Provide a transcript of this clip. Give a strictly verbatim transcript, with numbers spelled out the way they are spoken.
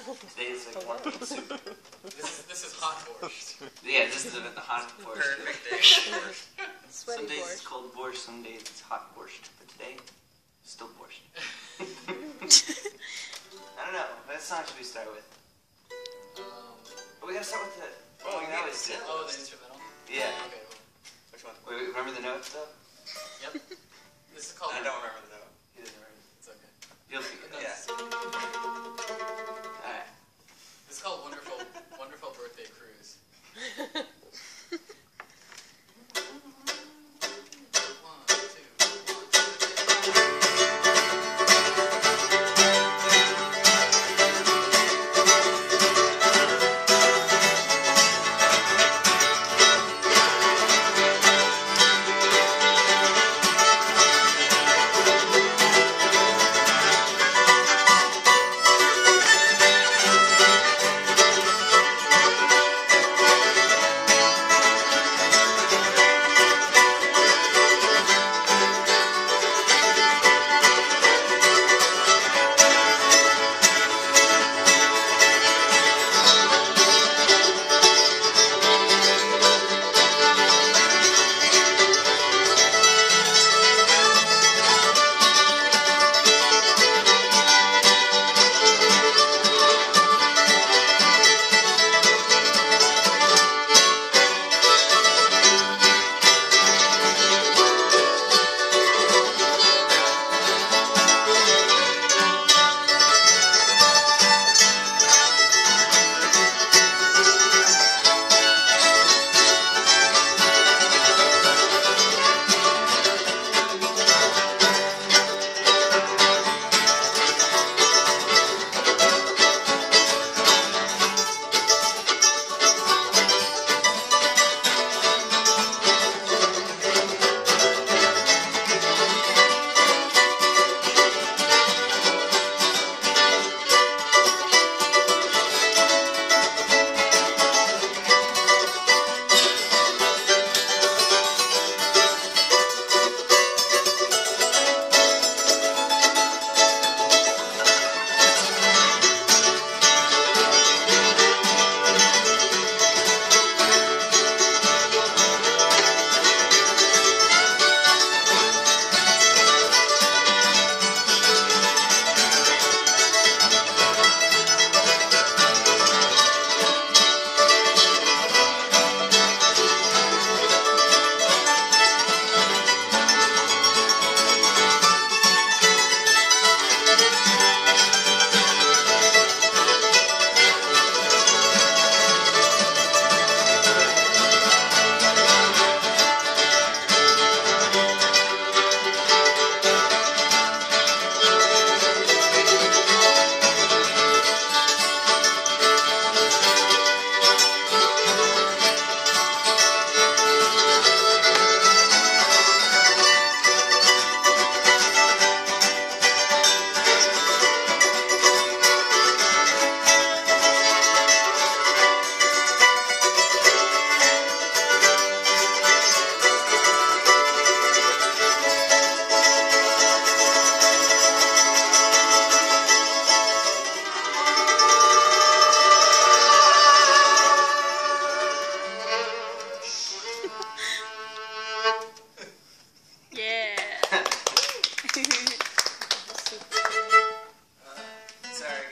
Today is like warm soup. This is this is hot borscht. Yeah, this is the hot borscht. Perfect day. Some Sweaty days borscht. it's cold borscht, some days it's hot borscht. But today, still borscht. I don't know. What song should we start with? Um, But we gotta start with the. Oh, we yeah, always do. oh, the instrumental. Yeah. Okay. Cool. Which one? Wait, wait, remember the notes though? Yep. This is called. I don't remember the note. He doesn't remember. It's okay. You'll figure it out. Yeah.